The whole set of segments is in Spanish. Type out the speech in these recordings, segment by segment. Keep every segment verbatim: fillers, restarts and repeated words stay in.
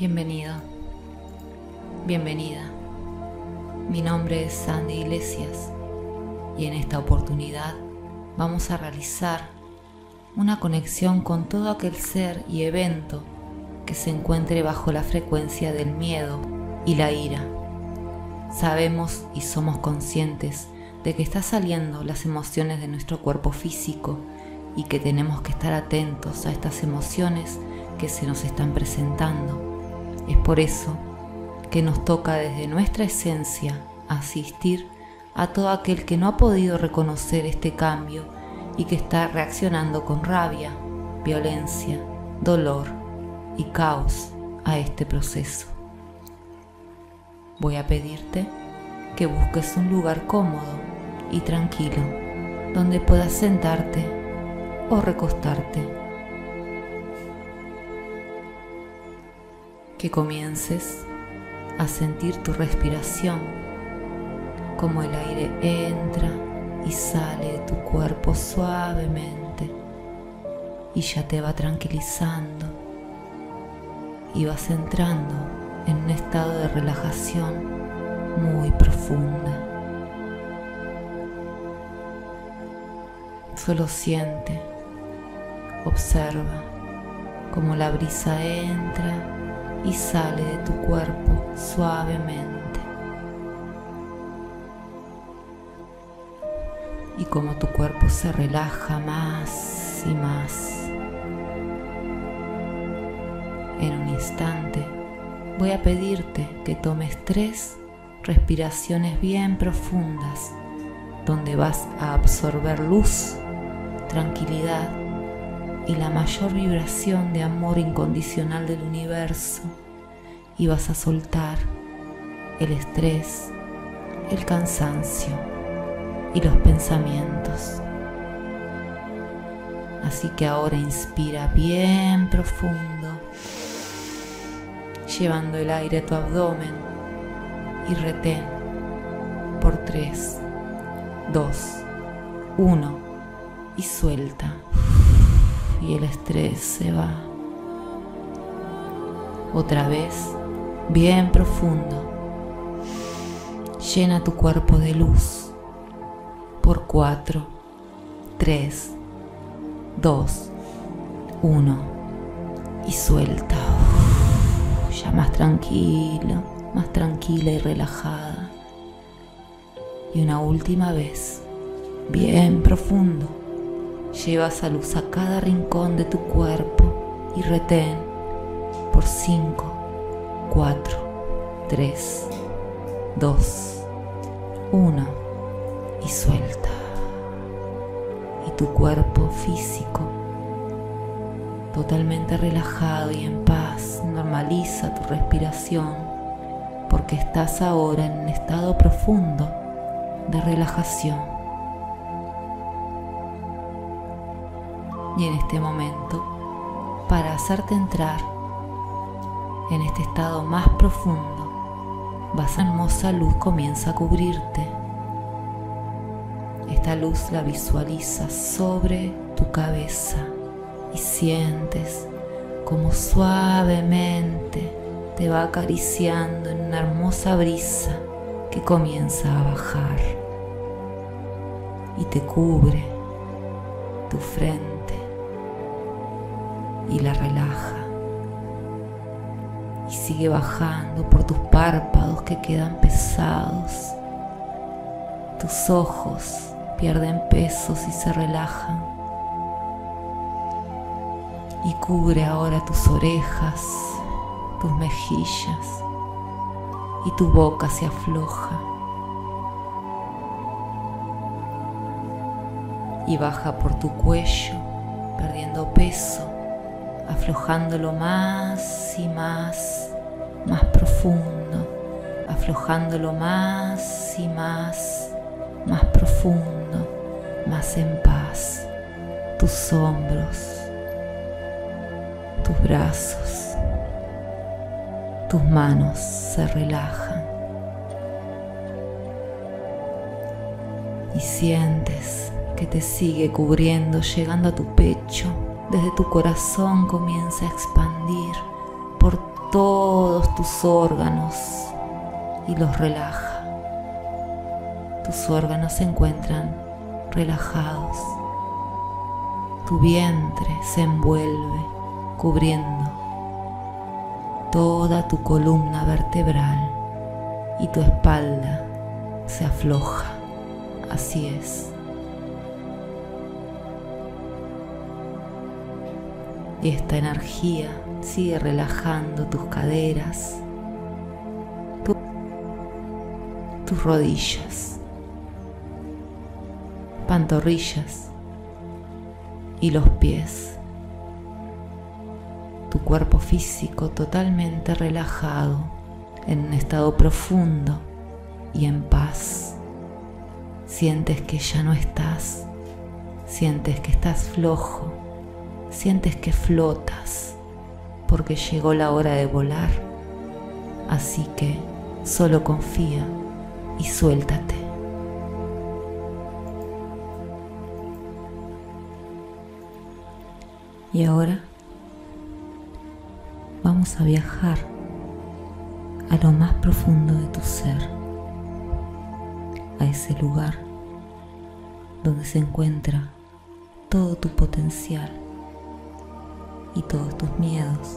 Bienvenido, bienvenida. Mi nombre es Sandy Iglesias y en esta oportunidad vamos a realizar una conexión con todo aquel ser y evento que se encuentre bajo la frecuencia del miedo y la ira. Sabemos y somos conscientes de que están saliendo las emociones de nuestro cuerpo físico y que tenemos que estar atentos a estas emociones que se nos están presentando. Es por eso que nos toca desde nuestra esencia asistir a todo aquel que no ha podido reconocer este cambio y que está reaccionando con rabia, violencia, dolor y caos a este proceso. Voy a pedirte que busques un lugar cómodo y tranquilo donde puedas sentarte o recostarte. Que comiences a sentir tu respiración, como el aire entra y sale de tu cuerpo suavemente y ya te va tranquilizando y vas entrando en un estado de relajación muy profunda. Solo siente, observa cómo la brisa entra y sale de tu cuerpo suavemente y como tu cuerpo se relaja más y más. En un instante voy a pedirte que tomes tres respiraciones bien profundas donde vas a absorber luz, tranquilidad y la mayor vibración de amor incondicional del universo, y vas a soltar el estrés, el cansancio y los pensamientos. Así que ahora inspira bien profundo, llevando el aire a tu abdomen y retén por tres, dos, uno y suelta. Y el estrés se va. Otra vez, bien profundo. Llena tu cuerpo de luz por cuatro, tres, dos, uno y suelta. Ya más tranquilo, más tranquila y relajada. Y una última vez, bien profundo. Lleva esa luz a cada rincón de tu cuerpo y retén por cinco, cuatro, tres, dos, uno y suelta. Y tu cuerpo físico, totalmente relajado y en paz, normaliza tu respiración porque estás ahora en un estado profundo de relajación. Y en este momento, para hacerte entrar en este estado más profundo, esa hermosa luz comienza a cubrirte. Esta luz la visualizas sobre tu cabeza y sientes como suavemente te va acariciando en una hermosa brisa que comienza a bajar y te cubre tu frente y la relaja y sigue bajando por tus párpados que quedan pesados. Tus ojos pierden pesos y se relajan y cubre ahora tus orejas, tus mejillas y tu boca se afloja y baja por tu cuello perdiendo peso, aflojándolo más y más, más profundo, aflojándolo más y más, más profundo, más en paz. Tus hombros, tus brazos, tus manos se relajan y sientes que te sigue cubriendo, llegando a tu pecho. Desde tu corazón comienza a expandir por todos tus órganos y los relaja. Tus órganos se encuentran relajados. Tu vientre se envuelve cubriendo toda tu columna vertebral y tu espalda se afloja. Así es. Y esta energía sigue relajando tus caderas, tu, tus rodillas, pantorrillas y los pies. Tu cuerpo físico totalmente relajado, en un estado profundo y en paz. Sientes que ya no estás, sientes que estás flojo, sientes que flotas, porque llegó la hora de volar. Así que solo confía y suéltate. Y ahora vamos a viajar a lo más profundo de tu ser, a ese lugar donde se encuentra todo tu potencial y todos tus miedos.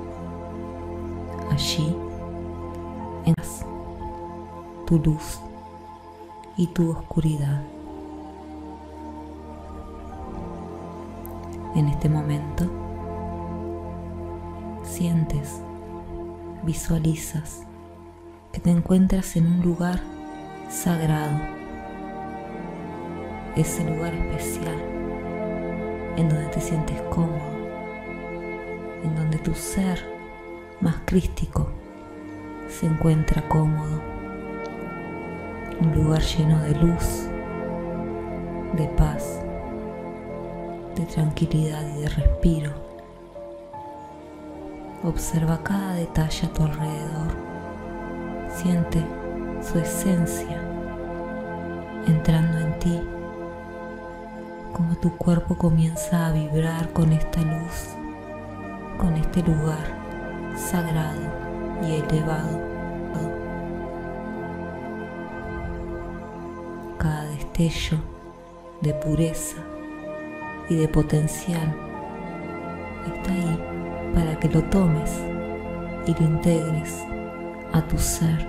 Allí entras tu luz y tu oscuridad. En este momento sientes, visualizas que te encuentras en un lugar sagrado, ese lugar especial en donde te sientes cómodo, en donde tu ser más crístico se encuentra cómodo, un lugar lleno de luz, de paz, de tranquilidad y de respiro. Observa cada detalle a tu alrededor, siente su esencia entrando en ti, como tu cuerpo comienza a vibrar con esta luz, con este lugar sagrado y elevado. Cada destello de pureza y de potencial está ahí para que lo tomes y lo integres a tu ser.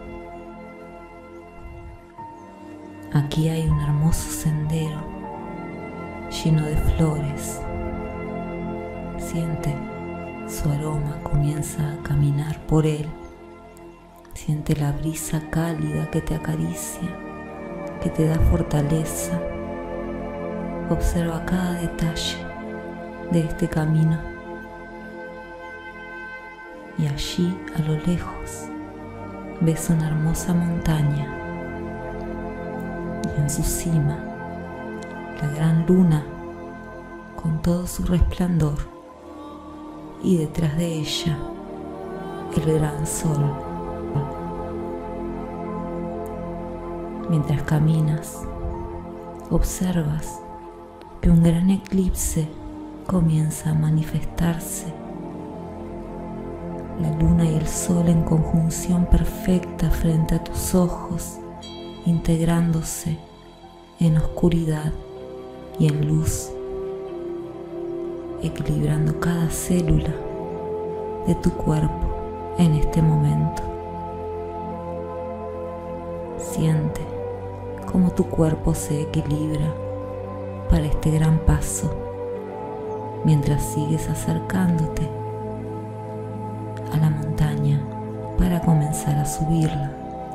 Aquí hay un hermoso sendero lleno de flores. Siente su aroma, comienza a caminar por él. Siente la brisa cálida que te acaricia, que te da fortaleza. Observa cada detalle de este camino. Y allí, a lo lejos, ves una hermosa montaña. Y en su cima, la gran luna con todo su resplandor. Y detrás de ella, el gran sol. Mientras caminas, observas que un gran eclipse comienza a manifestarse. La luna y el sol en conjunción perfecta frente a tus ojos, integrándose en oscuridad y en luz, equilibrando cada célula de tu cuerpo en este momento. Siente cómo tu cuerpo se equilibra para este gran paso, mientras sigues acercándote a la montaña para comenzar a subirla.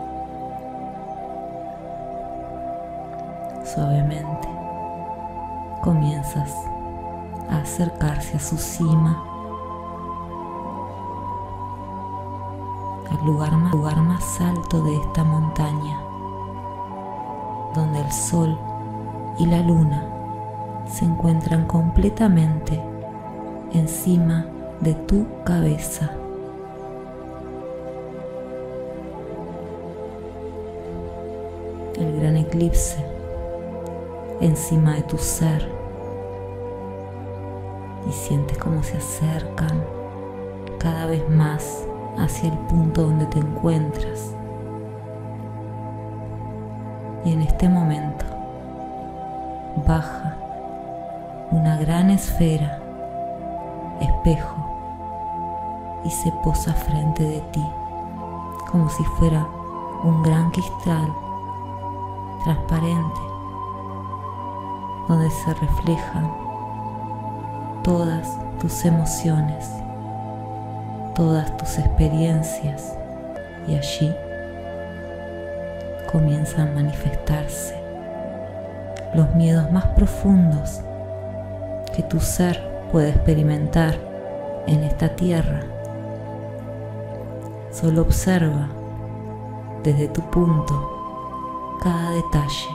Suavemente comienzas a acercarse a su cima, al lugar más, lugar más alto de esta montaña, donde el sol y la luna se encuentran completamente encima de tu cabeza. El gran eclipse encima de tu ser, y sientes cómo se acercan cada vez más hacia el punto donde te encuentras. Y en este momento baja una gran esfera, espejo, y se posa frente de ti, como si fuera un gran cristal transparente, donde se reflejan todas tus emociones, todas tus experiencias, y allí comienzan a manifestarse los miedos más profundos que tu ser puede experimentar en esta tierra. Solo observa desde tu punto cada detalle.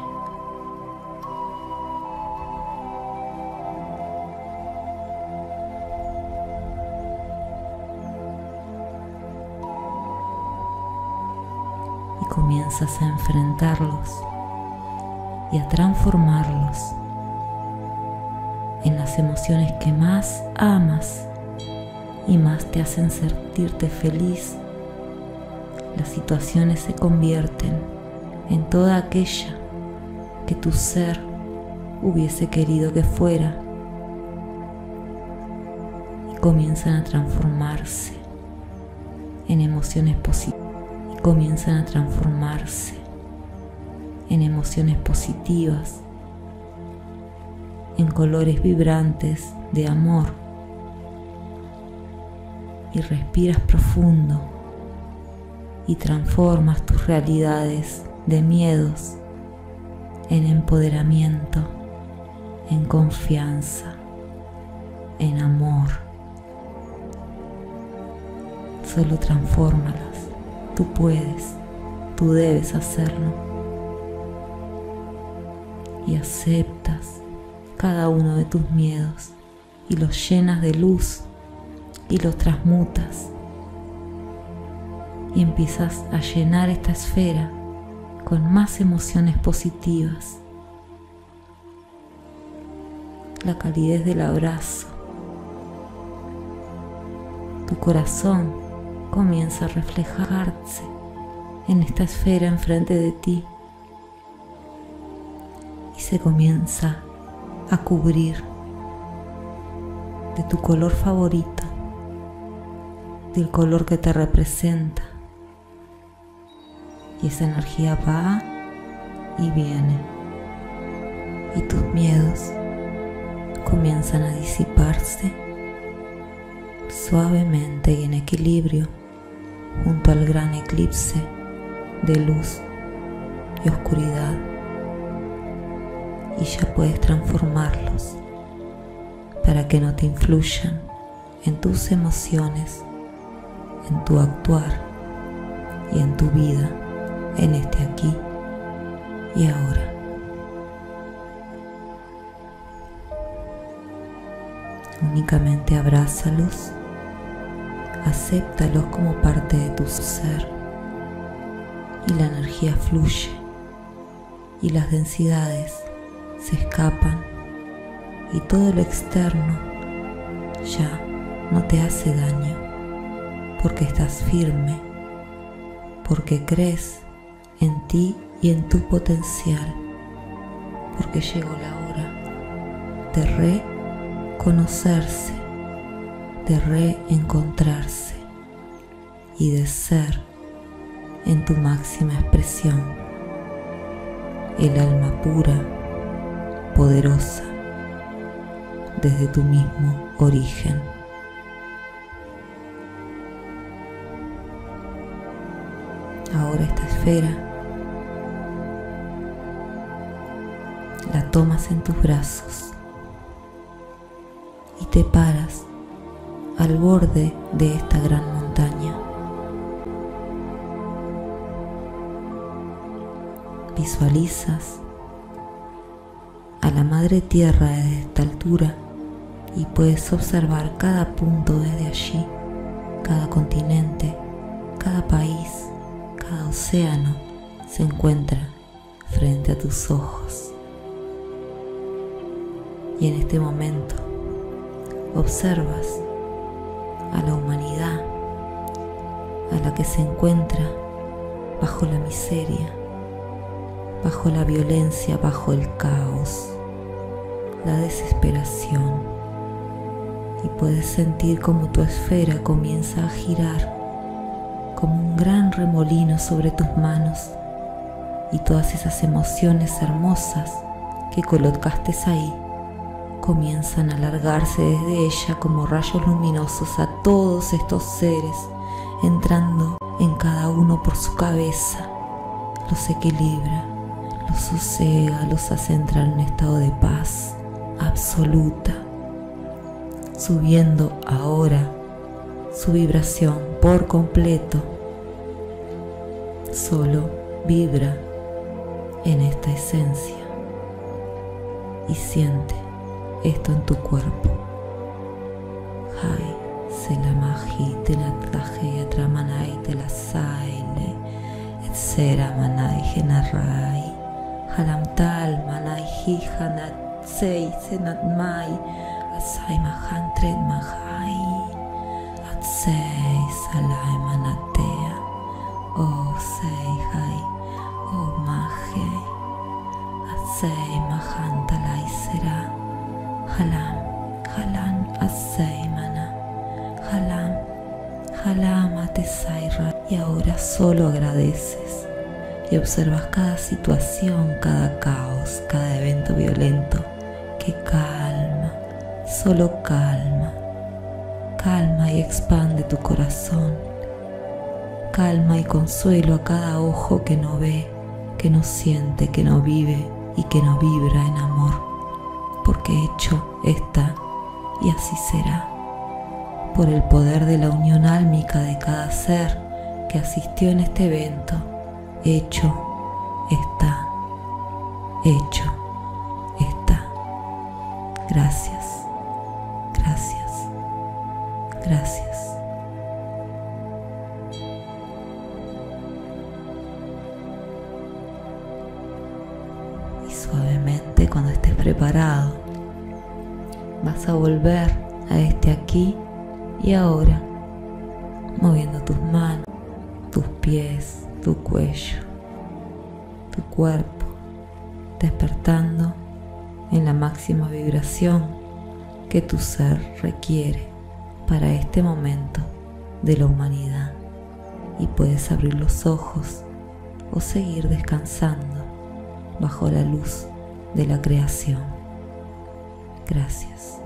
Y comienzas a enfrentarlos y a transformarlos en las emociones que más amas y más te hacen sentirte feliz. Las situaciones se convierten en toda aquella que tu ser hubiese querido que fuera, y comienzan a transformarse en emociones positivas y comienzan a transformarse en emociones positivas, en colores vibrantes de amor. Y respiras profundo y transformas tus realidades de miedos en empoderamiento, en confianza, en amor. Solo transfórmalas. Tú puedes, tú debes hacerlo. Y aceptas cada uno de tus miedos y los llenas de luz y los transmutas. Y empiezas a llenar esta esfera con más emociones positivas. La calidez del abrazo. Tu corazón comienza a reflejarse en esta esfera enfrente de ti y se comienza a cubrir de tu color favorito, del color que te representa. Y esa energía va y viene, y tus miedos comienzan a disiparse suavemente y en equilibrio junto al gran eclipse de luz y oscuridad, y ya puedes transformarlos para que no te influyan en tus emociones, en tu actuar y en tu vida en este aquí y ahora. Únicamente abrázalos, acéptalos como parte de tu ser, y la energía fluye y las densidades se escapan y todo lo externo ya no te hace daño, porque estás firme, porque crees en ti y en tu potencial, porque llegó la hora de reconocerse, de reencontrarse y de ser en tu máxima expresión, el alma pura, poderosa, desde tu mismo origen. Ahora esta esfera la tomas en tus brazos y te paras al borde de esta gran montaña. Visualizas a la Madre Tierra desde esta altura y puedes observar cada punto desde allí, cada continente, cada país, cada océano se encuentra frente a tus ojos. Y en este momento observas a la humanidad a la que se encuentra bajo la miseria, bajo la violencia, bajo el caos, la desesperación, y puedes sentir como tu esfera comienza a girar como un gran remolino sobre tus manos, y todas esas emociones hermosas que colocaste ahí comienzan a alargarse desde ella como rayos luminosos a todos estos seres, entrando en cada uno por su cabeza. Los equilibra, los sosega, los hace entrar en un estado de paz absoluta, subiendo ahora su vibración por completo. Solo vibra en esta esencia y siente esto en tu cuerpo. Hai selamahi tenatlaje atramanai telasaile etsera manai genarai halamtal manai hijanat sei senatmai atsai mahan tred mahai atsei salai manatea o sei hai o mahei atsei mahan talai sera halam halan atsei mana halam halam atesaira. Y ahora solo agradeces y observas cada situación, cada caos, cada evento violento que calma, solo calma, calma y expande tu corazón, calma y consuelo a cada ojo que no ve, que no siente, que no vive y que no vibra en amor, porque hecho está y así será, por el poder de la unión álmica de cada ser que asistió en este evento. Hecho está, hecho está. Gracias, gracias, gracias. Y suavemente, cuando estés preparado, vas a volver a este aquí y ahora, moviendo tus manos, tus pies, tu cuello, tu cuerpo, despertando en la máxima vibración que tu ser requiere para este momento de la humanidad. Y puedes abrir los ojos o seguir descansando bajo la luz de la creación. Gracias.